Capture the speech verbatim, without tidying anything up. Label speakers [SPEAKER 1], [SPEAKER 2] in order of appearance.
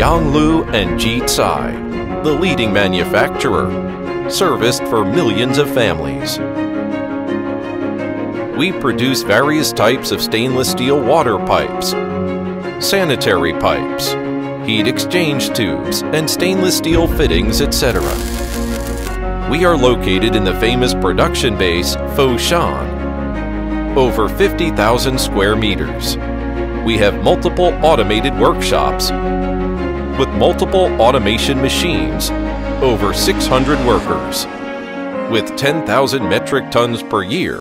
[SPEAKER 1] Yonglu and GDCDC, the leading manufacturer, serviced for millions of families. We produce various types of stainless steel water pipes, sanitary pipes, heat exchange tubes, and stainless steel fittings, et cetera. We are located in the famous production base Foshan, over fifty thousand square meters. We have multiple automated workshops with multiple automation machines, over six hundred workers, with ten thousand metric tons per year